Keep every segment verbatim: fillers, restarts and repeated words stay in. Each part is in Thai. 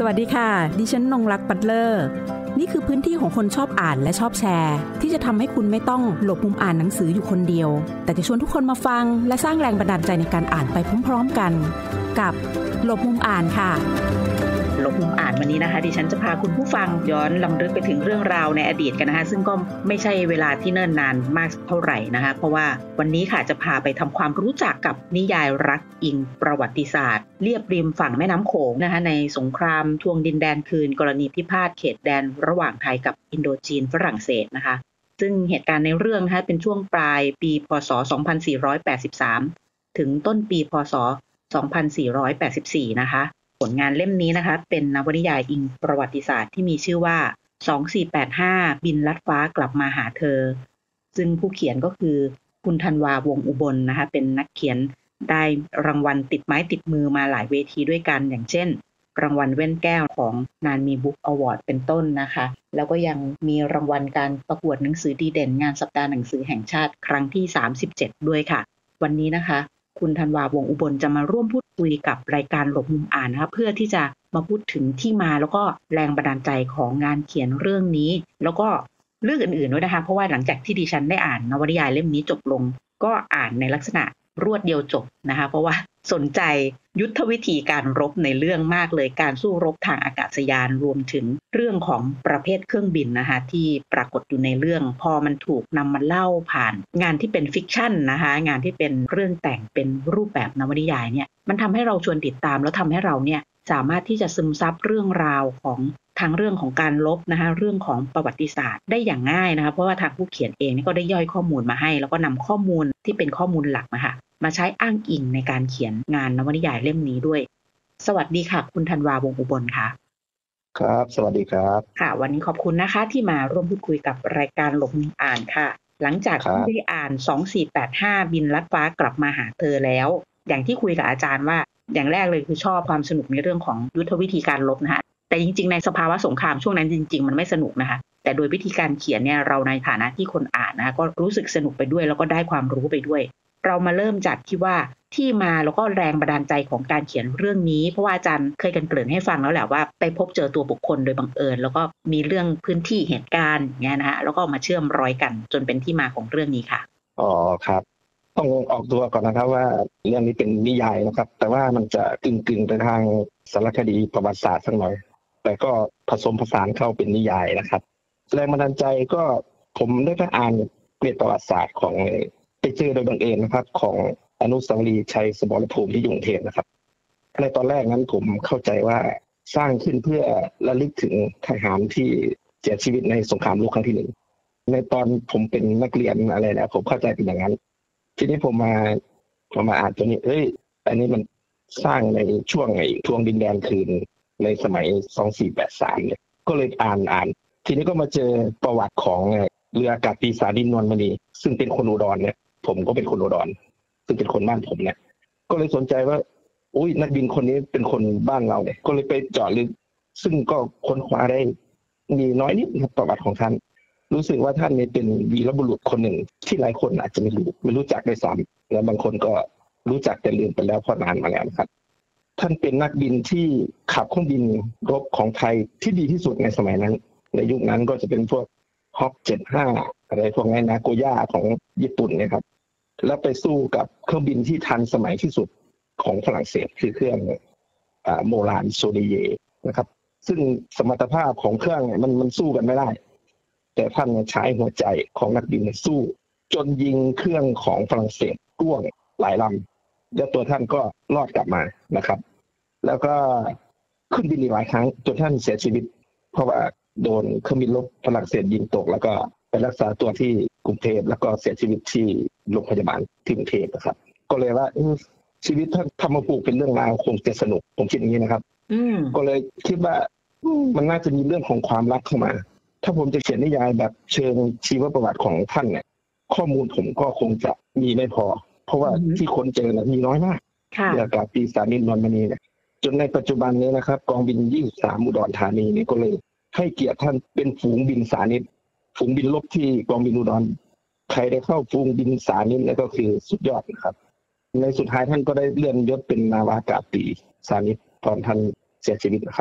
วัสดีค่ะดิฉันนงรักปัตเลอร์นี่คือพื้นที่ของคนชอบอ่านและชอบแชร์ที่จะทำให้คุณไม่ต้องหลบมุมอ่านหนังสืออยู่คนเดียวแต่จะชวนทุกคนมาฟังและสร้างแรงบันดาลใจในการอ่านไปพร้อมๆกันกับหลบมุมอ่านค่ะหลบมุมอ่านวันนี้นะคะดิฉันจะพาคุณผู้ฟังย้อนรำลึกไปถึงเรื่องราวในอดีตกันนะคะซึ่งก็ไม่ใช่เวลาที่เนิ่นนานมากเท่าไหร่นะคะเพราะว่าวันนี้ค่ะจะพาไปทำความรู้จักกับนิยายรักอิงประวัติศาสตร์เรียบริมฝั่งแม่น้ำโขงนะคะในสงครามทวงดินแดนคืนกรณีพิพาทเขตแดนระหว่างไทยกับอินโดจีนฝรั่งเศสนะคะซึ่งเหตุการณ์ในเรื่องนะคะเป็นช่วงปลายปีพ.ศ. สองพันสี่ร้อยแปดสิบสามถึงต้นปีพ.ศ. สองพันสี่ร้อยแปดสิบสี่นะคะผลงานเล่มนี้นะคะเป็นนวนิยายอิงประวัติศาสตร์ที่มีชื่อว่าสองสี่แปดห้าบินลัดฟ้ากลับมาหาเธอซึ่งผู้เขียนก็คือคุณธันวาวงศ์อุบลนะคะเป็นนักเขียนได้รางวัลติดไม้ติดมือมาหลายเวทีด้วยกันอย่างเช่นรางวัลแว่นแก้วของนานมีบุ๊กอวอร์ดเป็นต้นนะคะแล้วก็ยังมีรางวัลการประกวดหนังสือดีเด่นงานสัปดาห์หนังสือแห่งชาติครั้งที่สามสิบเจ็ดด้วยค่ะวันนี้นะคะคุณธันวาวงศ์อุบลจะมาร่วมพูดคุยกับรายการหลบมุมอ่านนะคะเพื่อที่จะมาพูดถึงที่มาแล้วก็แรงบันดาลใจของงานเขียนเรื่องนี้แล้วก็เรื่องอื่นๆด้วยนะคะเพราะว่าหลังจากที่ดิฉันได้อ่านนวนิยายเล่มนี้จบลงก็อ่านในลักษณะรวดเดียวจบนะคะเพราะว่าสนใจยุทธวิธีการรบในเรื่องมากเลยการสู้รบทางอากาศยานรวมถึงเรื่องของประเภทเครื่องบินนะคะที่ปรากฏอยู่ในเรื่องพอมันถูกนำมาเล่าผ่านงานที่เป็นฟิกชันนะคะงานที่เป็นเรื่องแต่งเป็นรูปแบบนวนิยายเนี่ยมันทำให้เราชวนติดตามแล้วทำให้เราเนี่ยสามารถที่จะซึมซับเรื่องราวของทางเรื่องของการรบนะคะเรื่องของประวัติศาสตร์ได้อย่างง่ายนะคะเพราะว่าทางผู้เขียนเองนี่ก็ได้ย่อยข้อมูลมาให้แล้วก็นำข้อมูลที่เป็นข้อมูลหลักนะคะมาใช้อ้างอิงในการเขียนงานนวนิยายเล่มนี้ด้วยสวัสดีค่ะคุณธันวาวงศ์อุบลค่ะครับสวัสดีครับค่ะวันนี้ขอบคุณนะคะที่มาร่วมพูดคุยกับรายการหลบมุมอ่านค่ะหลังจากที่ได้อ่านสองสี่แปดห้าบินลัดฟ้ากลับมาหาเธอแล้วอย่างที่คุยกับอาจารย์ว่าอย่างแรกเลยคือชอบความสนุกในเรื่องของยุทธวิธีการรบนะคะแต่จริงๆในสภาวะสงครามช่วงนั้นจริงๆมันไม่สนุกนะคะแต่โดยวิธีการเขียนเนี่ยเราในฐานะที่คนอ่านนะคะก็รู้สึกสนุกไปด้วยแล้วก็ได้ความรู้ไปด้วยเรามาเริ่มจากที่ว่าที่มาแล้วก็แรงบันดาลใจของการเขียนเรื่องนี้เพราะว่าอาจารย์เคยกันเกริ่นให้ฟังแล้วแหละว่าไปพบเจอตัวบุคคลโดยบังเอิญแล้วก็มีเรื่องพื้นที่เหตุการณ์อย่างเงี้ยนะคะแล้วก็มาเชื่อมร้อยกันจนเป็นที่มาของเรื่องนี้ค่ะอ๋อครับต้องออกตัวก่อนนะครับว่าเรื่องนี้เป็นนิยายนะครับแต่ว่ามันจะกึ่งๆไปทางสารคดีประวัติศาสตร์สักหน่อยแต่ก็ผสมผสานเข้าเป็นนิยายนะครับแรงบันดาลใจก็ผมได้ไปอ่านเกรดประวัติศาสตร์ของไปเจอโดยบังเอิญนะครับของอนุสาวรีย์ชัยสมรภูมิที่กรุงเทพนะครับในตอนแรกนั้นผมเข้าใจว่าสร้างขึ้นเพื่อระลึกถึงทหารที่เสียชีวิตในสงครามโลกครั้งที่หนึ่งในตอนผมเป็นนักเรียนอะไรนะผมเข้าใจเป็นอย่างนั้นทีนี้ผมมาผมมาอ่านตัวนี้เอ้ยอันนี้มันสร้างในช่วงไอ้ทวงดินแดนคืนในสมัยสองสี่แปดสามเนี่ยก็เลยอ่านอ่านทีนี้ก็มาเจอประวัติของเรืออากาศตรีสานิน นวลมณีซึ่งเป็นคนอุดรเนี่ยผมก็เป็นคนอุดรซึ่งเป็นคนบ้านผมเนี่ยก็เลยสนใจว่าอุ้ยนักบินคนนี้เป็นคนบ้านเราเนี่ยก็เลยไปเจาะลึกซึ่งก็ค้นคว้าได้มีน้อยนิดครับประวัติของท่านรู้สึกว่าท่านเนี่ยเป็นวีรบุรุษคนหนึ่งที่หลายคนอาจจะไม่รู้ไม่รู้จักด้วยซ้ำและบางคนก็รู้จักแต่ลืมไปแล้วเพราะนานมาแล้วครับท่านเป็นนักบินที่ขับเครื่องบินรบของไทยที่ดีที่สุดในสมัยนั้นในยุคนั้นก็จะเป็นพวกฮอคเจ็ดสิบห้าอะไรพวกนี้นาโกย่าของญี่ปุ่นเนี่ยครับแล้วไปสู้กับเครื่องบินที่ทันสมัยที่สุดของฝรั่งเศสคือเครื่องอ่าโมรานโซเดเยนะครับซึ่งสมรรถภาพของเครื่องมันมันสู้กันไม่ได้แต่ท่านใช้หัวใจของนักบินสู้จนยิงเครื่องของฝรั่งเศสร่วงหลายลำแล้วตัวท่านก็รอดกลับมานะครับแล้วก็ขึ้นบินอีกหลายครั้งจนท่านเสียชีวิตเพราะว่าโดนเครื่องบินรบฝรั่งเศสยิงตกแล้วก็ไปรักษาตัวที่กรุงเทพแล้วก็เสียชีวิตที่โรงพยาบาลที่กรุงเทพนะครับก็เลยว่าชีวิตท่านทำมาปลูกเป็นเรื่องราวคงจะสนุกผมคิดอย่างนี้นะครับก็เลยคิดว่ามันน่าจะมีเรื่องของความรักเข้ามาถ้าผมจะเขียนนิยายแบบเชิงชีวประวัติของท่านเนี่ยข้อมูลผมก็คงจะมีไม่พอเพราะว่าที่คนเจอเนี่ยมีน้อยมากเกี่ยวกับปีสานิน นวลมณีเนี่ยจนในปัจจุบันนี้นะครับกองบินยี่สิบสามอุดรธานีเนี่ยก็เลยให้เกียรติท่านเป็นฝูงบินสานิตฝูงบินรบที่กองบินอุดรใครได้เข้าฝูงบินสานิตแล้วก็คือสุดยอดนะครับในสุดท้ายท่านก็ได้เลื่อนยศเป็นนาวากาศตรีสานิตตอนท่านเสียชีวิตนะครับ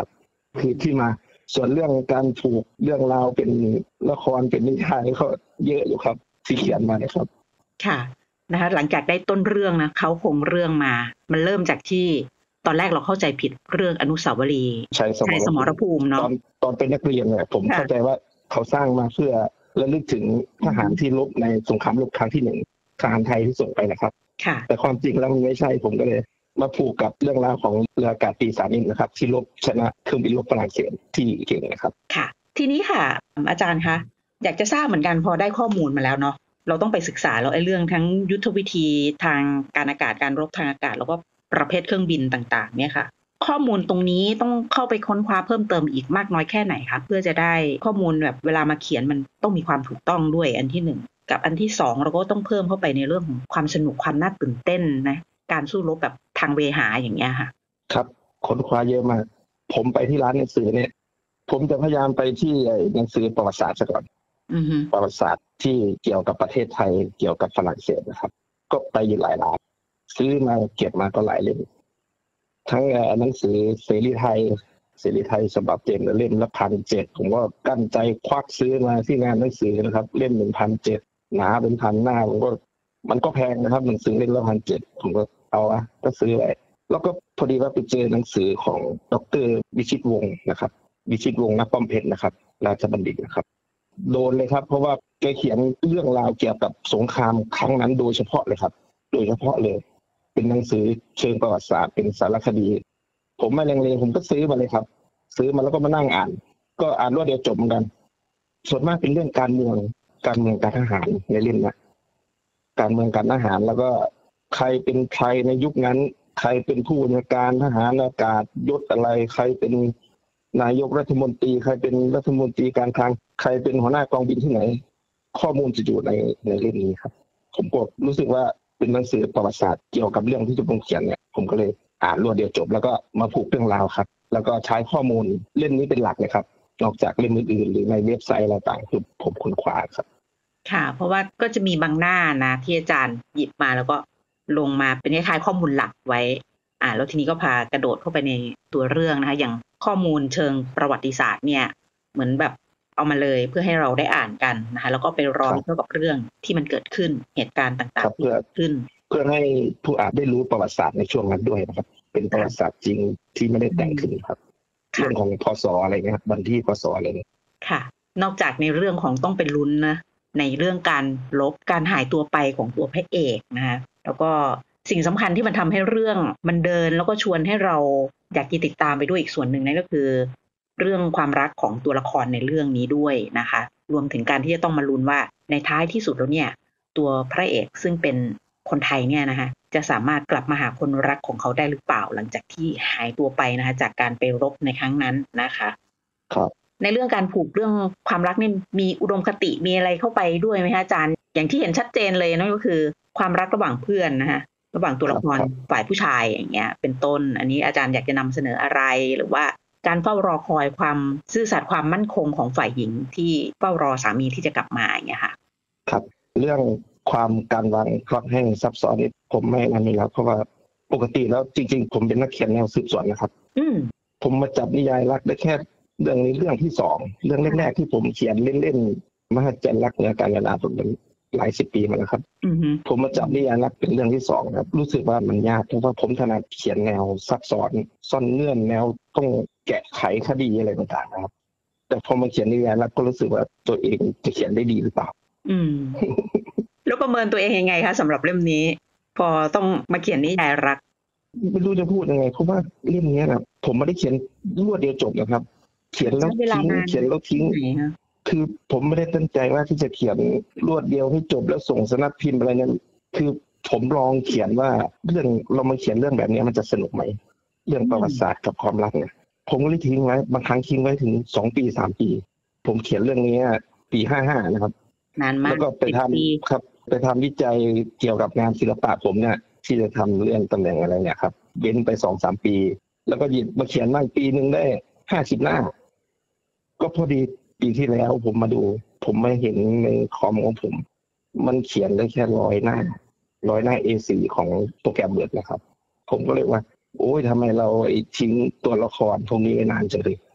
คือที่มาส่วนเรื่องการผูกเรื่องราวเป็นละครเป็นนิทานก็เยอะอยู่ครับที่เขียนมานะครับค่ะนะคะหลังจากได้ต้นเรื่องนะเขาคงเรื่องมามันเริ่มจากที่ตอนแรกเราเข้าใจผิดเรื่องอนุสาวรีย์ชัยสมรภูมิเนาะตอนตอนเป็นนักเรียนเนี่ยผมเข้าใจว่าเขาสร้างมาเพื่อระลึกถึงทหารที่รบในสงครามโลกครั้งที่หนึ่งทหารไทยที่ส่งไปนะครับแต่ความจริงแล้วมันไม่ใช่ผมก็เลยมาผูกกับเรื่องราวของเรืออากาศตรีสานินนะครับที่รบชนะเครื่องบินรบฝรั่งเศสที่เก่งนะครับค่ะทีนี้ค่ะอาจารย์คะอยากจะทราบเหมือนกันพอได้ข้อมูลมาแล้วเนาะเราต้องไปศึกษาแล้วไอ้เรื่องทั้งยุทธวิธีทางการอากาศการรบทางอากาศแล้วก็ประเภทเครื่องบินต่างๆเนี่ยค่ะข้อมูลตรงนี้ต้องเข้าไปค้นคว้าเพิ่มเติมอีกมากน้อยแค่ไหนคะเพื่อจะได้ข้อมูลแบบเวลามาเขียนมันต้องมีความถูกต้องด้วยอันที่หนึ่งกับอันที่สองเราก็ต้องเพิ่มเข้าไปในเรื่องของความสนุกความน่าตื่นเต้นนะการสู้รบแบบทางเวหาอย่างเงี้ยค่ะครับค้นคว้าเยอะมากผมไปที่ร้านหนังสือเนี่ยผมจะพยายามไปที่หนังสือประวัติศาสตร์ซะก่อนประวัติศาสตร์ที่เกี่ยวกับประเทศไทยเกี่ยวกับฝรั่งเศสนะครับก็ไปอยู่หลายร้านซื้อมาเก็บมาก็หลายเล่มทั้งหนังสือเสรีไทยเสรีไทยฉบับเต็มเล่มละพันเจ็ดผมก็กั้นใจควักซื้อมาที่งานหนังสือนะครับเล่มหนึ่งพันเจ็ดหนาเป็นพันหน้าผมก็มันก็แพงนะครับหนังสือเล่มละพันเจ็ดผมก็เอาอะก็ซื้อไว้แล้วก็พอดีว่าไปเจอหนังสือของดร.วิชิตวงศ์นะครับวิชิตวงศ์ณป้อมเพชรนะครับราชบัณฑิตนะครับโดนเลยครับเพราะว่าแกเขียนเรื่องราวเกี่ยวกับสงครามครั้งนั้นโดยเฉพาะเลยครับโดยเฉพาะเลยเป็นหนังสือเชิงประวัติศาสตร์เป็นสารคดีผมไม่ลังเลผมก็ซื้อมาเลยครับซื้อมาแล้วก็มานั่งอ่านก็อ่านรวดเดียวจบเหมือนกันส่วนมากเป็นเรื่องการเมืองการเมืองการทหารในเล่มนะการเมืองการทหารแล้วก็ใครเป็นใครในยุคนั้นใครเป็นผู้บัญชาการทหารอากาศยศอะไรใครเป็นนายกรัฐมนตรีใครเป็นรัฐมนตรีการคลังใครเป็นหัวหน้ากองบินที่ไหนข้อมูลจะอยู่ในในเล่มนี้ครับผมก็รู้สึกว่าเป็นหนังสือประวัติศาสตร์เกี่ยวกับเรื่องที่จะผมเขียนเนี่ยผมก็เลยอ่านรวดเดียวจบแล้วก็มาผูกเรื่องราวครับแล้วก็ใช้ข้อมูลเล่มนี้เป็นหลักเลยครับนอกจากเล่มอื่นๆหรือในเว็บไซต์อะไรต่างคือผมค้นคว้าครับค่ะเพราะว่าก็จะมีบางหน้านะที่อาจารย์หยิบมาแล้วก็ลงมาเป็นคล้ายๆข้อมูลหลักไว้อ่าแล้วทีนี้ก็พากระโดดเข้าไปในตัวเรื่องนะคะอย่างข้อมูลเชิงประวัติศาสตร์เนี่ยเหมือนแบบเอามาเลยเพื่อให้เราได้อ่านกันนะคะแล้วก็ไปรองเกี่ยวกับเรื่องที่มันเกิดขึ้นเหตุการณ์ต่างๆที่เกิดขึ้นเพื่อให้ผู้อ่านได้รู้ประวัติศาสตร์ในช่วงนั้นด้วยนะครับเป็นประวัติศาสตร์จริงที่ไม่ได้แต่งขึ้นครับเรื่องของพศอะไรเงี้ยครับวันที่พศอะไรเนี่ยค่ะนอกจากในเรื่องของต้องเป็นลุ้นนะในเรื่องการลบการหายตัวไปของตัวพระเอกนะคะแล้วก็สิ่งสำคัญที่มันทำให้เรื่องมันเดินแล้วก็ชวนให้เราอยากติดตามไปด้วยอีกส่วนหนึ่งนั่นก็คือเรื่องความรักของตัวละครในเรื่องนี้ด้วยนะคะรวมถึงการที่จะต้องมาลุ้นว่าในท้ายที่สุดแล้วเนี่ยตัวพระเอกซึ่งเป็นคนไทยเนี่ยนะคะจะสามารถกลับมาหาคนรักของเขาได้หรือเปล่าหลังจากที่หายตัวไปนะคะจากการไปรบในครั้งนั้นนะคะครับในเรื่องการผูกเรื่องความรักนี่มีอุดมคติมีอะไรเข้าไปด้วยไหมคะอาจารย์อย่างที่เห็นชัดเจนเลยนั่นก็คือความรักระหว่างเพื่อนนะคะระหว่างตัวละครฝ่ายผู้ชายอย่างเงี้ยเป็นต้นอันนี้อาจารย์อยากจะนำเสนออะไรหรือว่าการเฝ้ารอคอยความซื่อสัตย์ความมั่นคงของฝ่ายหญิงที่เฝ้ารอสามีที่จะกลับมาอย่างเงี้ยค่ะครับเรื่องความการวางพล็อตให้ซับซ้อนนี่ผมไม่นั่นนี่แล้วเพราะว่าปกติแล้วจริงๆผมเป็นนักเขียนแนวสืบสวนนะครับอืมผมมาจับนิยายรักได้แค่เรื่องนี้เรื่องที่สองเรื่องแรกๆที่ผมเขียนเล่นๆมหัศจรรย์รักเหนือการเวลาผมเป็นหลายสิบปีมาแล้วครับผมมาจับนิยายรักเป็นเรื่องที่สองครับรู้สึกว่ามันยากเพราะว่าผมถนัดเขียนแนวซับซ้อนซ่อนเงื่อนแนวต้องแกะไขคดีอะไรต่างๆนะครับแต่พอมาเขียนนิยายรักก็รู้สึกว่าตัวเองจะเขียนได้ดีหรือเปล่าอืม แล้วประเมินตัวเองยังไงคะสำหรับเล่มนี้พอต้องมาเขียนนิยายรักไม่รู้จะพูดยังไงเพราะว่าเล่มนี้นะผมไม่ได้เขียนรวดเดียวจบนะครับเขียนแล้วทิ้งเขียนแล้วทิ้งคือผมไม่ได้ตั้งใจว่าที่จะเขียนรวดเดียวให้จบแล้วส่งสำนักพิมพ์อะไรนั้นคือผมลองเขียนว่าเรื่องเรามาเขียนเรื่องแบบนี้มันจะสนุกไหมเรื่องประวัติศาสตร์กับความรักเนี่ยผมก็เลยทิ้งไว้บางครั้งทิ้งไว้ถึงสองปีสามปีผมเขียนเรื่องนี้ปีห้าห้านะครับนานมากแล้วก็ไปทำครับไปทำวิจัยเกี่ยวกับงานศิลปะผมเนี่ยที่จะทำเรื่องตำแหน่งอะไรเนี่ยครับเว้นไปสองสามปีแล้วก็หยิบมาเขียนบ้างปีนึงได้ห้าสิบหน้าก็พอดีปีที่แล้วผมมาดูผมไม่เห็นในคอมของผมมันเขียนได้แค่ร้อยหน้าร้อยหน้า เอ โฟร์ ของโปรแกรมเวิร์ดนะครับผมก็เลยว่าโอ้ยทำไมเราทิ้งตัวละครพวกนี้นานจังเลย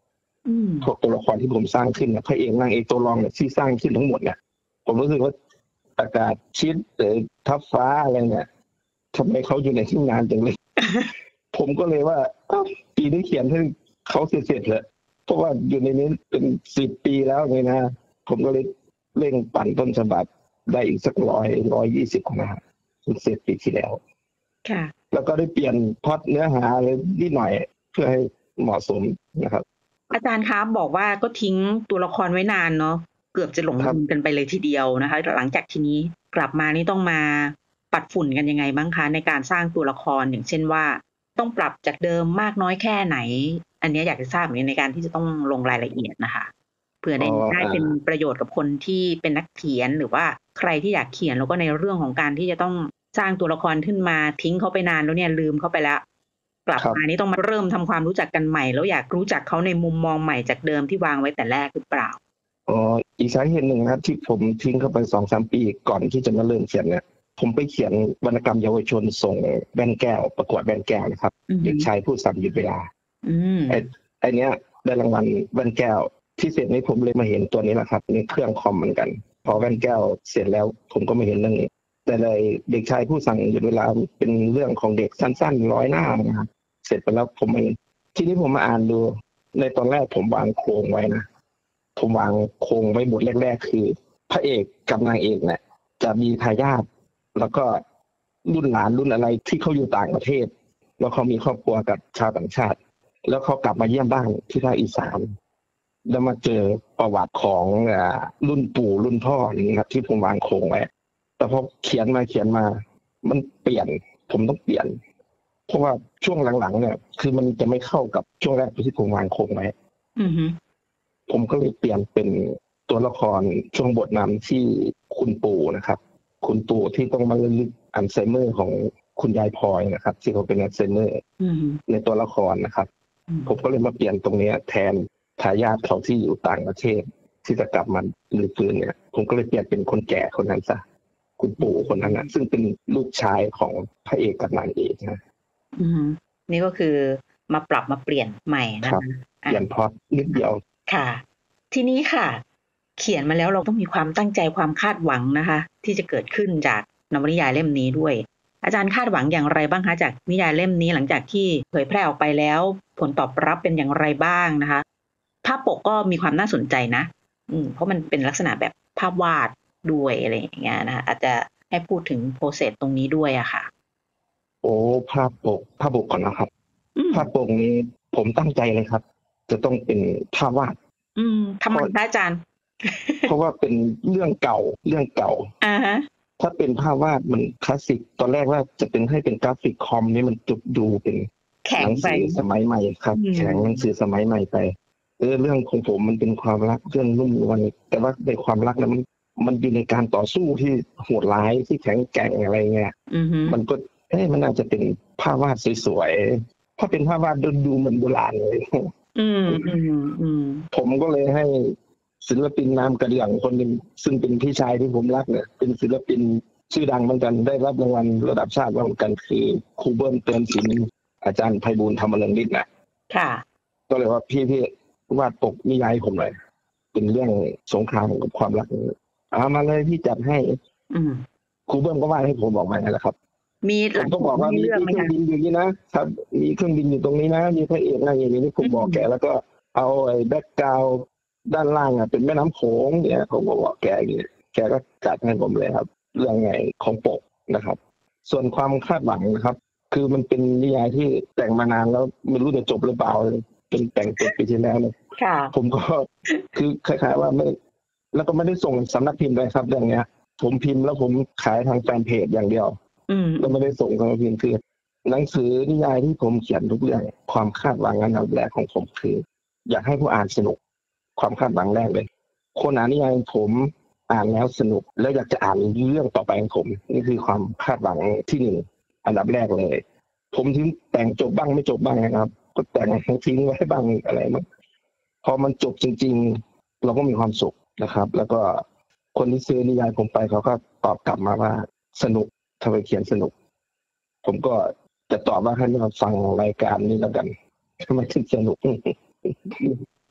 พวกตัวละครที่ผมสร้างขึ้นเนี่ยพระเอกนางเอกตัวรองเนี่ยที่สร้างขึ้นทั้งหมดเนี่ยผมรู้สึกว่าอากาศชิดหรือทับฟ้าอะไรเนี่ยทำไมเขาอยู่ในที่งานจังเลย ผมก็เลยว่าปีนี้เขียนให้เขาเสร็จๆเลยเพราะว่าอยู่ในนี้เป็นสิบปีแล้วไงนะผมก็เลยเร่งปั่นต้นฉบับได้อีกสักร้อยร้อยยี่สิบของนะเสร็จปีที่แล้วค่ะแล้วก็ได้เปลี่ยนพล็อตเนื้อหาอะไรนิดหน่อยเพื่อให้เหมาะสมนะครับอาจารย์ครับบอกว่าก็ทิ้งตัวละครไว้นานเนาะเกือบจะหลงลืมกันไปเลยทีเดียวนะคะหลังจากทีนี้กลับมานี่ต้องมาปัดฝุ่นกันยังไงบ้างคะในการสร้างตัวละครอย่างเช่นว่าต้องปรับจากเดิมมากน้อยแค่ไหนอันนี้อยากจะทราบเหมือนในการที่จะต้องลงรายละเอียดนะคะเพื่อได้ได้เป็นประโยชน์กับคนที่เป็นนักเขียนหรือว่าใครที่อยากเขียนแล้วก็ในเรื่องของการที่จะต้องสร้างตัวละครขึ้นมาทิ้งเขาไปนานแล้วเนี่ยลืมเขาไปแล้วกลับมานี้ต้องมาเริ่มทำความรู้จักกันใหม่แล้วอยากรู้จักเขาในมุมมองใหม่จากเดิมที่วางไว้แต่แรกหรือเปล่าอ๋ออีกสาเหตุหนึ่งนะที่ผมทิ้งเข้าไป สองถึงสาม ปีก่อนที่จะมาเริ่มเขียนเนี่ยผมไปเขียนวรรณกรรมเยาวชนส่งแว่นแก้วประกวดแว่นแก้วนะครับเด็กชายพูดซ้ำหยุดเวลาไอ้ไอ้เนี้ยได้รางวัลแว่นแก้วที่เสร็จนี้ผมเลยมาเห็นตัวนี้แหละครับในเครื่องคอมเหมือนกันพอแว่นแก้วเสร็จแล้วผมก็มาเห็นเรื่องนี้แต่เลยเด็กชายผู้สั่งหยุดเวลาเป็นเรื่องของเด็กสั้นๆร้อยหน้านะครับเสร็จไปแล้วผมมาทีนี้ผมมาอ่านดูในตอนแรกผมวางโครงไว้นะผมวางโครงไว้บทแรกๆคือพระเอกกับนางเอกเนี่ยจะมีทายาทแล้วก็รุ่นหลานรุ่นอะไรที่เขาอยู่ต่างประเทศแล้วเขามีครอบครัวกับชาวต่างชาติแล้วเขากลับมาเยี่ยมบ้านที่ภาคอีสานแล้วมาเจอประวัติของรุ่นปู่รุ่นพ่ออย่างนี้ครับที่ผมวางโครงไว้แต่พอเขียนมาเขียนมามันเปลี่ยนผมต้องเปลี่ยนเพราะว่าช่วงหลังๆเนี่ยคือมันจะไม่เข้ากับช่วงแรกที่ผมวางโครงไว้ผมก็เลยเปลี่ยนเป็นตัวละครช่วงบทนำที่คุณปู่นะครับคุณปู่ที่ต้องมาระลึกอัลไซเมอร์ของคุณยายพลอยนะครับที่เขาเป็นอัลไซเมอร์ในตัวละครนะครับผมก็เลยมาเปลี่ยนตรงนี้แทนทายาทเขาที่อยู่ต่างประเทศที่จะกลับมาลื้อฟื้นเนี่ยผมก็เลยเปลี่ยนเป็นคนแก่คนนั้นซะคุณปู่คนนั้นนะซึ่งเป็นลูกชายของพระเอกกับนางเอกนะนี่ก็คือมาปรับมาเปลี่ยนใหม่นะคะเปลี่ยนพล็อตนิดเดียวค่ะทีนี้ค่ะเขียนมาแล้วเราต้องมีความตั้งใจความคาดหวังนะคะที่จะเกิดขึ้นจากนวนิยายเล่มนี้ด้วยอาจารย์คาดหวังอย่างไรบ้างคะจากนิยายเล่มนี้หลังจากที่เผยแพร่ออกไปแล้วผลตอบรับเป็นอย่างไรบ้างนะคะภาพปกก็มีความน่าสนใจนะอืมเพราะมันเป็นลักษณะแบบภาพวาดด้วยอะไรอย่างเงี้ยนะคะอาจจะให้พูดถึงโปรเซสตรงนี้ด้วยอะค่ะโอ้ภาพปกภาพปกก่อนนะครับภาพปกนี้ผมตั้งใจเลยครับจะต้องเป็นภาพวาดอืมทำไมคะอาจารย์เพราะว่าเป็นเรื่องเก่าเรื่องเก่าอ่าฮะถ้าเป็นภาพวาดมันคลาสสิกตอนแรกว่าจะเป็นให้เป็นกราฟิกคอมนี่มันจุดดูเป็นหนังสือสมัยใหม่ครับแข็งหนังสือสมัยใหม่ไปเออเรื่องของผมมันเป็นความรักเรื่องนุ่มนวลแต่ว่าในความรักนั้นมันมันอยู่ในการต่อสู้ที่โหดร้ายที่แข็งแกร่งอะไรเงี้ยมันก็เอ้มันน่าจะเป็นภาพวาดสวยๆถ้าเป็นภาพวาดดูดูเหมือนโบราณเลยอืมอืมอืมผมก็เลยให้ศิลปินนามกระเดื่องคนหนึ่งซึ่งเป็นพี่ชายที่ผมรักเนี่ยเป็นศิลปินชื่อดังเหมือนกันได้รับรางวัลระดับชาติเหมือนกันคือครูเบิ้ลเตือนศิลป์อาจารย์ไพบูลย์ธรรมเริงฤทธิ์นะค่ะก็เลยว่าพี่พี่วาดปกนิยายผมหน่อยเป็นเรื่องสงครามกับความรักเอามาเลยพี่จัดให้ครูเบิ้ลก็วาดให้ผมบอกมาแล้วครับมีผมก็บอกว่ามีเครื่องบินอยู่นี่นะครับมีเครื่องบินอยู่ตรงนี้นะมีพระเอกอะไรอย่างนี้ผมบอกแกแล้วก็เอาไอ้แบ็คกราวด์ด้านล่างอ่ะเป็นแม่น้ำโขงเนี่ยผมก็บอกแกอย่างนี้แกก็จัดให้ผมเลยครับเรื่องไงของปกนะครับส่วนความคาดหวังนะครับคือมันเป็นนิยายที่แต่งมานานแล้วไม่รู้จะจบหรือเปล่าเป็นแต่งจบปีที่แล้วเลยผมก็คือคล้ายๆว่าไม่แล้วก็ไม่ได้ส่งสำนักพิมพ์เลยครับเรื่องเนี้ยผมพิมพ์แล้วผมขายทางแฟนเพจอย่างเดียวแล้วไม่ได้ส่งสำนักพิมพ์คือหนังสือนิยายที่ผมเขียนทุกเรื่องความคาดหวังอันดับแรกของผมคืออยากให้ผู้อ่านสนุกความคาดหวังแรกเลยคนอ่านนิยายผมอ่านแล้วสนุกแล้วอยากจะอ่านเรื่องต่อไปของผมนี่คือความคาดหวังที่หนึ่งอันดับแรกเลยผมทิ้งแต่งจบบ้างไม่จบบ้างนะครับก็แต่งทิ้งไว้บ้างอะไรมั้งพอมันจบจริงๆเราก็มีความสุขนะครับแล้วก็คนที่ซื้อนิยายผมไปเขาก็ตอบกลับมาว่าสนุกทำไมเขียนสนุกผมก็จะตอบว่าให้มาฟังรายการนี้แล้วกันทำไมถึงสนุก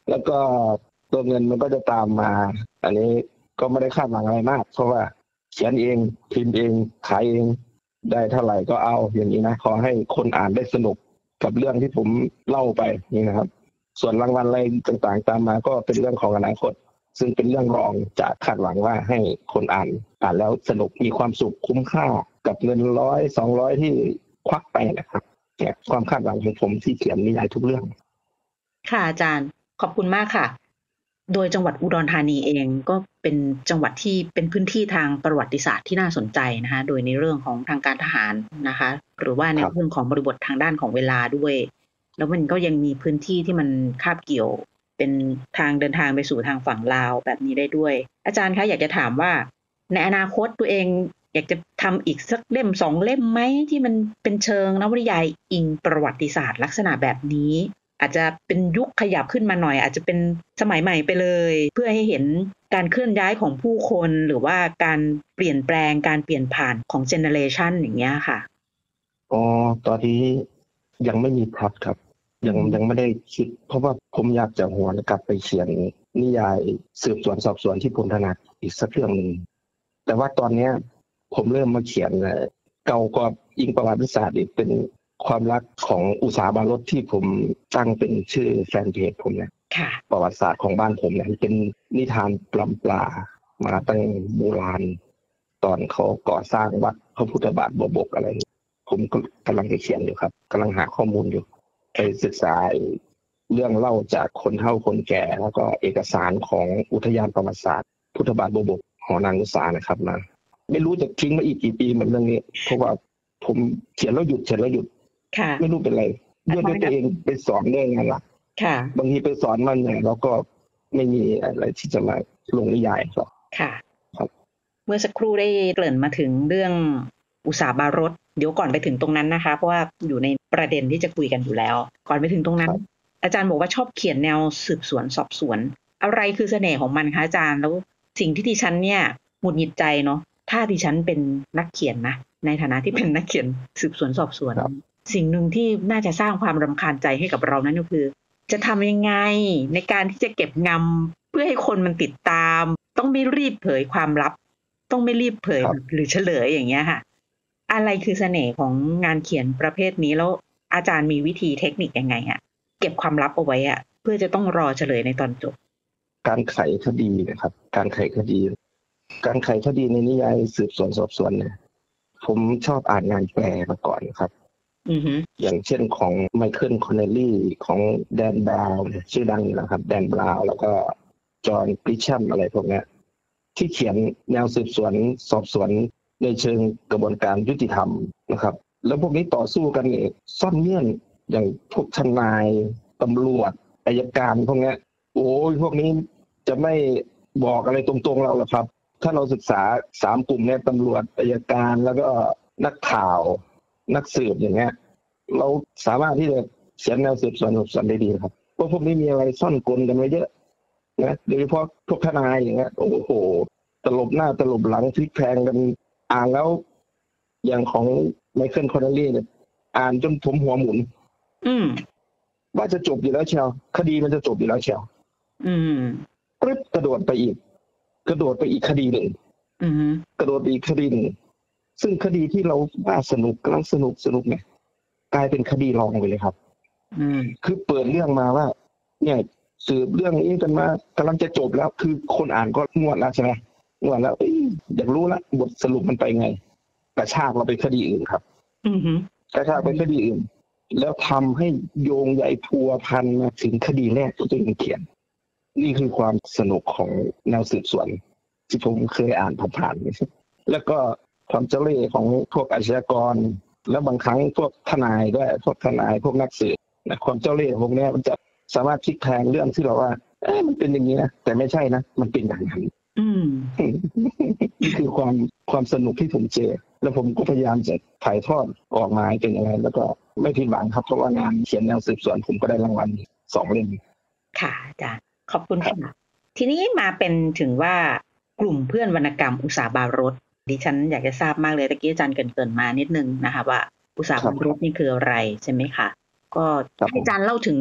แล้วก็ตัวเงินมันก็จะตามมา อันนี้ก็ไม่ได้คาดหวังอะไรมากเพราะว่าเขียนเองพิมพ์เองขายเองได้เท่าไหร่ก็เอาอย่างนี้นะขอให้คนอ่านได้สนุกกับเรื่องที่ผมเล่าไปนี่นะครับส่วนรางวัลอะไรต่างๆตามมาก็เป็นเรื่องของอนาคตซึ่งเป็นเรื่องรองจากคาดหวังว่าให้คนอ่านอ่านแล้วสนุกมีความสุขคุ้มค่ากับเงินร้อยสองร้อยที่ควักไปนะครับเนี่ยความคาดหวังของผมที่เขียนนิยายทุกเรื่องค่ะอาจารย์ขอบคุณมากค่ะโดยจังหวัดอุดรธานีเองก็เป็นจังหวัดที่เป็นพื้นที่ทางประวัติศาสตร์ที่น่าสนใจนะคะโดยในเรื่องของทางการทหารนะคะหรือว่าในเรื่องของบริบททางด้านของเวลาด้วยแล้วมันก็ยังมีพื้นที่ที่มันคาบเกี่ยวเป็นทางเดินทางไปสู่ทางฝั่งลาวแบบนี้ได้ด้วยอาจารย์คะอยากจะถามว่าในอนาคตตัวเองอยากจะทำอีกสักเล่มสองเล่มไหมที่มันเป็นเชิงนวนิยายอิงประวัติศาสตร์ลักษณะแบบนี้อาจจะเป็นยุคขยับขึ้นมาหน่อยอาจจะเป็นสมัยใหม่ไปเลยเพื่อให้เห็นการเคลื่อนย้ายของผู้คนหรือว่าการเปลี่ยนแปลงการเปลี่ยนผ่านของเจเนเรชันอย่างเงี้ยค่ะอ๋อตอนนี้ยังไม่มีพล็อตครับยังยังไม่ได้คิดเพราะว่าผมอยากจะหวนกลับไปเขียนนิยายสืบสวนสอบสวนที่ผมถนัดอีกสักเรื่องนึงแต่ว่าตอนนี้ผมเริ่มมาเขียนเก่าก็อิงประวัติศาสตร์อีกเป็นความรักของอุษาบารสที่ผมตั้งเป็นชื่อแฟนเพจผมเนี่ยประวัติศาสตร์ของบ้านผมเนี่ยเป็นนิทานปลอมปลามาตั้งโบราณตอนเขาก่อสร้างวัดพระพุทธบาทบกอะไรผมก็กำลังจะเขียนอยู่ครับกำลังหาข้อมูลอยู่ไปศึกษาเรื่องเล่าจากคนเฒ่าคนแก่แล้วก็เอกสารของอุทยานประวัติศาสตร์พุทธบาทบกหอนางอุษานะครับนะไม่รู้จะทิ้งมาอีกกี่ปีเหมือนเรื่องนี้เพราะว่าผมเขียนแล้วหยุดเขียนแล้วหยุดไม่รู้เป็นไรด้วยตัวเองไปสอนได้งานหลักบางทีไปสอนมันเนี่ยเราก็ไม่มีอะไรที่จะมาลงนิยายหรอกค่ะครับเมื่อสักครู่ได้เกริ่นมาถึงเรื่องอุษาบารสเดี๋ยวก่อนไปถึงตรงนั้นนะคะเพราะว่าอยู่ในประเด็นที่จะคุยกันอยู่แล้วก่อนไปถึงตรงนั้นอาจารย์บอกว่าชอบเขียนแนวสืบสวนสอบสวนอะไรคือเสน่ห์ของมันคะอาจารย์แล้วสิ่งที่ดิฉันเนี่ยหงุดหงิดใจเนาะถ้าดิฉันเป็นนักเขียนนะในฐานะที่เป็นนักเขียนสืบสวนสอบสวนสิ่งหนึ่งที่น่าจะสร้างความรำคาญใจให้กับเรานั้นก็คือจะทำยังไงในการที่จะเก็บงำเพื่อให้คนมันติดตามต้องไม่รีบเผยความลับต้องไม่รีบเผยหรือเฉลยอย่างเงี้ยค่ะอะไรคือเสน่ห์ของงานเขียนประเภทนี้แล้วอาจารย์มีวิธีเทคนิคยังไงอ่ะเก็บความลับเอาไว้อ่ะเพื่อจะต้องรอเฉลยในตอนจบการไขคดีนะครับการไขคดีการไขคดีในนิยายสืบสวนสอบสวนเนี่ยผมชอบอ่านงานแปลมาก่อนครับอย่างเช่นของไมเคิลคอนเนลลี่ของแดนบราวน์ชื่อดังนะครับแดนบราวน์แล้วก็จอห์นกริชแชมอะไรพวกนี้ที่เขียนแนวสืบสวนสอบสวนในเชิงกระบวนการยุติธรรมนะครับแล้วพวกนี้ต่อสู้กันเนี่ยซ่อนเงื่อนอย่างพวกทนายตำรวจอัยการพวกนี้โอ้ยพวกนี้จะไม่บอกอะไรตรงๆเราหรอกครับถ้าเราศึกษาสามกลุ่มเนี่ยตำรวจอัยการแล้วก็นักข่าวนักสืบอย่างเงี้ยเราสามารถที่จะเขียนแนวสืบสวนสอบสวนได้ดีครับเพราะพวกนี้มีอะไรซ่อนกลกันไว้เยอะนะโดยเฉพาะพวกทนายอย่างเงี้ยโอ้โหตลบหน้าตลบหลังพลิกแพลงกันอ่านแล้วอย่างของไมเคิลคอนเนลลี่เนี่ยอ่านจนผมหัวหมุนอืมว่าจะจบอยู่แล้วเชียวคดีมันจะจบอยู่แล้วเชียวอืมปึ๊บกระโดดไปอีกกระโดดไปอีกคดีหนึ่งอืมกระโดดไปอีกคดีหนึ่งซึ่งคดีที่เราว่าสนุกกำลังสนุกสนุกเนี่ยกลายเป็นคดีรองไปเลยครับอืมคือเปิดเรื่องมาว่าเนี่ยสืบเรื่องนี้กันมากำลังจะจบแล้วคือคนอ่านก็ง่วงแล้วใช่ไหมง่วงแล้วอยากรู้ละบทสรุปมันไปไงกระชากเราไปคดีอื่นครับอือฮึกระชากไปคดีอื่นแล้วทำให้โยงใยพัวพันมาถึงคดีแรกที่ตัวเองเขียนนี่คือความสนุกของแนวสืบสวนที่ผมเคยอ่านผ่านๆแล้วก็ความเจ้าเล่ห์ของพวกอาชญากรแล้วบางครั้งพวกทนายด้วยพวกทนายพวกนักสืบนะความเจ้าเล่ห์พวกนี้มันจะสามารถพลิกแพลงเรื่องที่เราว่าเอ๊ะมันเป็นอย่างนี้นะแต่ไม่ใช่นะมันเป็นอย่างนั้นอืมนี่คือความความสนุกที่ผมเจอแล้วผมก็พยายามจะถ่ายทอดออกมาให้เป็นอะไรแล้วก็ไม่ผิดหวังครับเพราะว่างานเขียนแนวสืบสวนผมก็ได้รางวัลสองเล่มค่ะอาจารย์ขอบคุณค่ะทีนี้มาเป็นถึงว่ากลุ่มเพื่อนวรรณกรรมอุษาบารสดิฉันอยากจะทราบมากเลยตะกี้อาจารย์เกริ่นๆมานิดนึงนะคะว่าอุษาบารสนี่คืออะไรใช่ไหมคะก็ให้อาจารย์เล่าถึง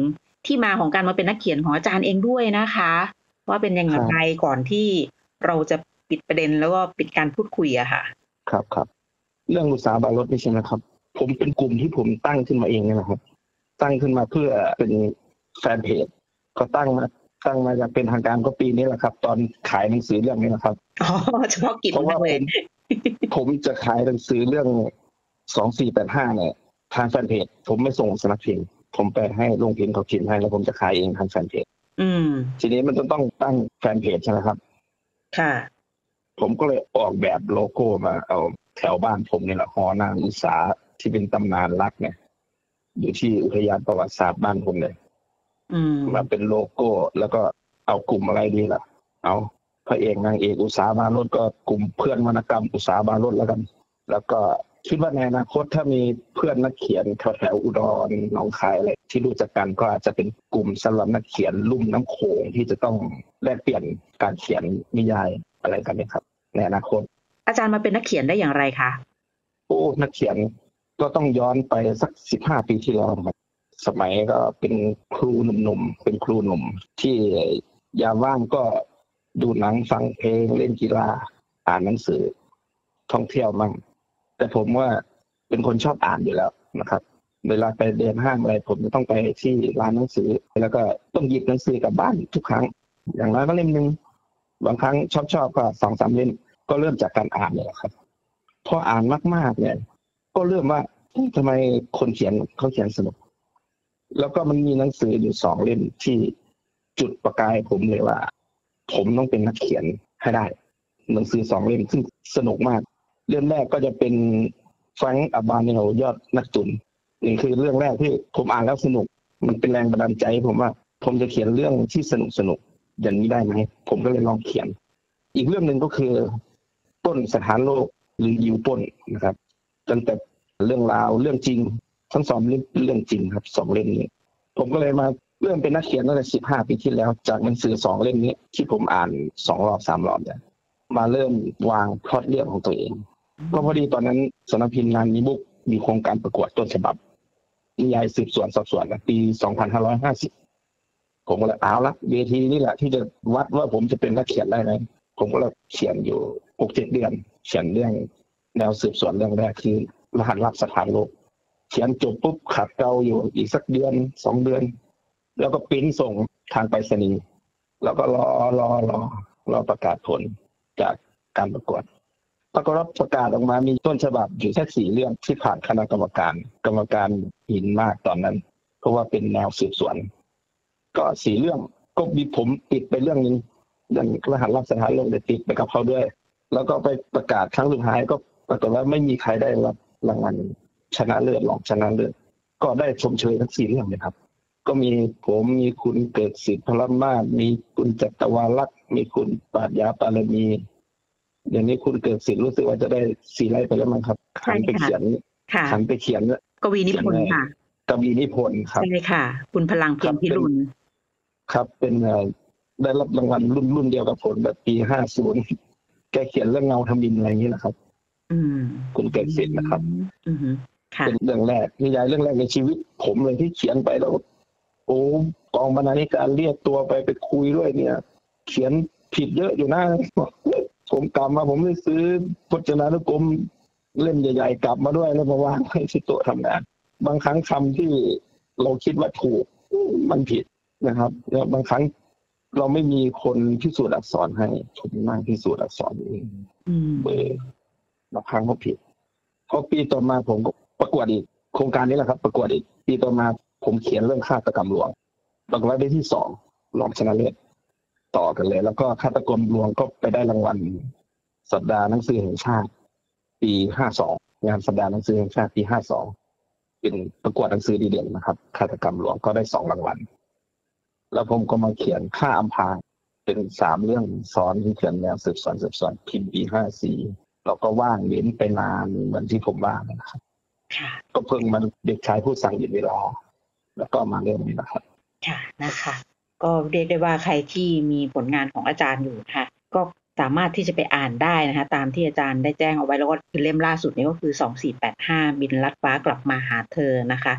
ที่มาของการมาเป็นนักเขียนของอาจารย์เองด้วยนะคะว่าเป็นยังไงก่อนที่เราจะปิดประเด็นแล้วก็ปิดการพูดคุยอะค่ะครับครับเรื่องอุตสาหบารถนี่ใช่ไหมครับผมเป็นกลุ่มที่ผมตั้งขึ้นมาเองนี่แหละครับตั้งขึ้นมาเพื่อเป็นแฟนเพจก็ตั้งมาตั้งมาจากเป็นทางการก็ปีนี้แหละครับตอนขายหนังสือเรื่องนี้นะครับอ๋อเฉพาะกิจเพราะว่าผมผมจะขายหนังสือเรื่องสองสี่แปดห้าเนี่ยทางแฟนเพจผมไม่ส่งสำนักพิมพ์ผมไปให้โรงพิมพ์เขาพิมพ์ให้แล้วผมจะขายเองทางแฟนเพจอืมทีนี้มันจะต้องตั้งแฟนเพจใช่ไหมครับค่ะผมก็เลยออกแบบโลโก้มาเอาแถวบ้านผมนี่แหละหอนางอุตสาที่เป็นตำนานรักเนี่ยอยู่ที่อุทยานประวัติศาสตร์บ้านผมเลยอืมมาเป็นโลโก้แล้วก็เอากลุ่มอะไรดีล่ะเอาพระเอกนางเอกอุตสาบารถก็กลุ่มเพื่อนวรรณกรรมอุตสาบารถแล้วกันแล้วก็คิดว่าในอนาคตถ้ามีเพื่อนนักเขียนแถวๆอุดรหนองคายอะไรที่รู้จักกันก็อาจจะเป็นกลุ่มสำหรับนักเขียนลุ่มน้ำโขงที่จะต้องแลกเปลี่ยนการเขียนนิยายอะไรกันเนี่ยครับในอนาคตอาจารย์มาเป็นนักเขียนได้อย่างไรคะโอ้นักเขียนก็ต้องย้อนไปสักสิบห้าปีที่แล้วครับสมัยก็เป็นครูหนุ่มๆเป็นครูหนุ่มที่ยามว่างก็ดูหนังฟังเพลงเล่นกีฬาอ่านหนังสือท่องเที่ยวมั่งแต่ผมว่าเป็นคนชอบอ่านอยู่แล้วนะครับเวลาไปเดินห้างอะไรผมจะต้องไปที่ร้านหนังสือแล้วก็ต้องหยิบหนังสือกลับบ้านทุกครั้งอย่างน้อยก็เล่มนึงบางครั้งชอบๆก็ สองสาม เล่มก็เริ่มจากการอ่านเนี่ยครับพออ่านมากๆเนี่ยก็เริ่มว่าทำไมคนเขียนเขาเขียนสนุกแล้วก็มันมีหนังสืออยู่สองเล่มที่จุดประกายผมเลยว่าผมต้องเป็นนักเขียนให้ได้หนังสือสองเล่มซึ่งสนุกมากเรื่องแรกก็จะเป็นแฟรงค์ อับบาเนลยอดนักตุนนี่คือเรื่องแรกที่ผมอ่านแล้วสนุกมันเป็นแรงบันดาลใจผมว่าผมจะเขียนเรื่องที่สนุกสนุกอย่างนี้ได้ไหมผมก็เลยลองเขียนอีกเรื่องนึงก็คือต้นสถานโลกหรือยิวต้นนะครับตั้งแต่เรื่องราวเรื่องจริงทั้งสองเรื่องเรื่องจริงครับสองเล่มนี้ผมก็เลยมาเริ่มเป็นนักเขียนตั้งแต่สิบห้าปีที่แล้วจากหนังสือสองเล่มนี้ที่ผมอ่านสองรอบสามรอบเนี่ยมาเริ่มวางพล็อตเรื่องของตัวเองก็พอดีตอนนั้นสำนักพิมพ์งานมีบุ๊กมีโครงการประกวดต้นฉบับนิยายสืบสวนสอบสวนปีสองพันห้าร้อยห้าสิบผมก็เลยเอาละเวทีนี่แหละที่จะวัดว่าผมจะเป็นนักเขียนได้ไหมผมก็เลยเขียนอยู่ หกเจ็ด เดือนเขียนเรื่องแนวสืบสวนเรื่องแรกคือรหัสลับสถานโลกเขียนจบปุ๊บขัดเกลาอยู่อีกสักเดือนสองเดือนแล้วก็ปริ้นส่งทางไปรษณีย์แล้วก็รอรอรอรอประกาศผลจากการประกวดปรากฏว่าประกาศออกมามีต้นฉบับอยู่แค่สี่เรื่องที่ผ่านคณะกรรมการกรรมการหินมากตอนนั้นเพราะว่าเป็นแนวสืบสวนก็สี่เรื่องก็มีผมติดไปเรื่องนึงเรื่องรหัสลับสถานโลกได้ติดไปกับเขาด้วยแล้วก็ไปประกาศครั้งสุดท้ายก็ปรากฏว่าไม่มีใครได้รับรางวัลชนะเลิศรองชนะเลิศก็ได้ชมเชยทั้งสี่เรื่องเลยครับก็มีผมมีคุณเกิดสิทธิ์พลมาศมีคุณจัตวาลักษณ์มีคุณปราชญาปารมีอย่างนี้คุณเกิดสิทธิ์รู้สึกว่าจะได้สี่ไร่ไปแล้วมั้งครับขันไปเขียนขันไปเขียนกวีนิพนธ์ค่ะกวีนิพนธ์ครับใช่ค่ะคุณพลังเพียรพิรุณครับเป็นได้รับรางวัลรุ่นรุ่นเดียวกับผมแบบปีห้าสิบแกเขียนเรื่องเงาทมิฬอะไรอย่างนี้นะครับอืมคุณเกิดสิทธิ์นะครับอือค่ะเป็นเรื่องแรกนิยายเรื่องแรกในชีวิตผมเลยที่เขียนไปแล้วโอ้กองบรรณาธิการเรียกตัวไปไปคุยด้วยเนี่ยเขียนผิดเยอะอยู่นะผมกลับมาผมได้ซื้อพจนานุกรมเล่มใหญ่ๆกลับมาด้วยแล้วมาวางไว้ที่โต๊ะทำงานบางครั้งคำที่เราคิดว่าถูกมันผิดนะครับแล้วบางครั้งเราไม่มีคนพิสูจน์อักษรให้ผมนั่งพิสูจน์อักษรเองเบอร์บางครั้งก็ผิดพอปีต่อมาผมก็ประกวดอีกโครงการนี้แหละครับประกวดอีกปีต่อมาผมเขียนเรื่องฆาตกรรมหลวงปรากฏว่าได้ที่สองรองชนะเลิศต่อกันเลยแล้วก็ฆาตกรรมหลวงก็ไปได้รางวัลสัปดาห์หนังสือแห่งชาติปีห้าสิบสองงานสัปดาห์หนังสือแห่งชาติปีห้าสิบสองเป็นประกวดหนังสือดีเด่นนะครับฆาตกรรมหลวงก็ได้สองรางวัลแล้วผมก็มาเขียนฆ่าอำพรางเป็นสามเรื่องซ้อนที่เขียนแนวสืบสวนสืบสวนพิมพ์ปีห้าสิบสี่เราก็ว่างเว้นไปนานเหมือนที่ผมว่านะครับก็เพิ่งมาเด็กชายผู้สั่งหยุดเวลาแล้วก็มาเรื่องนี้นะครับค่ะนะคะก็เรียกได้ว่าใครที่มีผลงานของอาจารย์อยู่นะคะก็สามารถที่จะไปอ่านได้นะคะตามที่อาจารย์ได้แจ้งเอาไว้แล้วก็คือเล่มล่าสุดนี้ก็คือสองสี่แปดห้าบินลัดฟ้ากลับมาหาเธอนะคะใค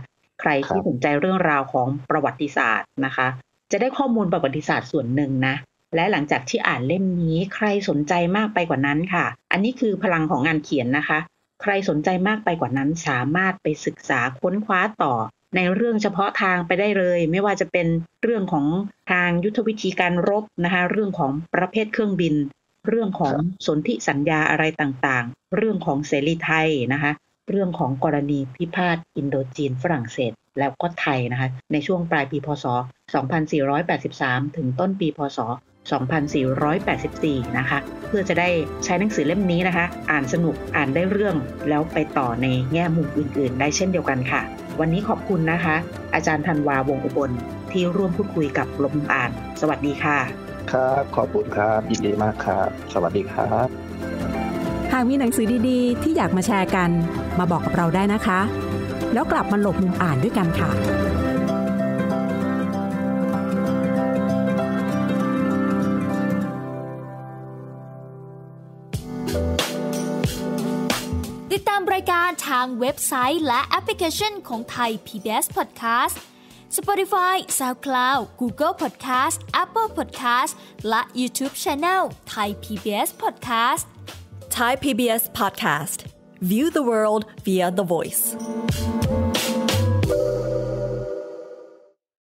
รที่สนใจเรื่องราวของประวัติศาสตร์นะคะจะได้ข้อมูลประวัติศาสตร์ส่วนหนึ่งนะและหลังจากที่อ่านเล่มนี้ใครสนใจมากไปกว่านั้นค่ะอันนี้คือพลังของงานเขียนนะคะใครสนใจมากไปกว่านั้นสามารถไปศึกษาค้นคว้าต่อในเรื่องเฉพาะทางไปได้เลยไม่ว่าจะเป็นเรื่องของทางยุทธวิธีการรบนะคะเรื่องของประเภทเครื่องบินเรื่องของสนธิสัญญาอะไรต่างๆเรื่องของเสรีไทยนะคะเรื่องของกรณีพิพาทอินโดจีนฝรั่งเศสแล้วก็ไทยนะคะในช่วงปลายปีพ.ศ. สองพันสี่ร้อยแปดสิบสามถึงต้นปีพ.ศ. สองพันสี่ร้อยแปดสิบสี่นะคะเพื่อจะได้ใช้หนังสือเล่มนี้นะคะอ่านสนุกอ่านได้เรื่องแล้วไปต่อในแง่มุมอื่นๆได้เช่นเดียวกันค่ะวันนี้ขอบคุณนะคะอาจารย์ธันวาวงศ์อุบลที่ร่วมพูดคุยกับลมอ่านสวัสดีค่ะครับขอบคุณครับยินดีมากครับสวัสดีครับหากมีหนังสือดีๆที่อยากมาแชร์กันมาบอกกับเราได้นะคะแล้วกลับมาหลบมุมอ่านด้วยกันค่ะติดตามรายการทางเว็บไซต์และแอปพลิเคชันของไทย พี บี เอส Podcast Spotify, SoundCloud, Google Podcast, Apple Podcast และ YouTube Channel Thai พี บี เอส Podcast Thai พี บี เอส Podcast View the world via the voice